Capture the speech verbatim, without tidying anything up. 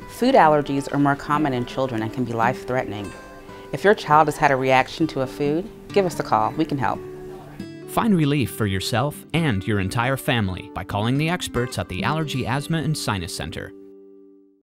Food allergies are more common in children and can be life-threatening. If your child has had a reaction to a food, give us a call. We can help. Find relief for yourself and your entire family by calling the experts at the Allergy, Asthma, and Sinus Center.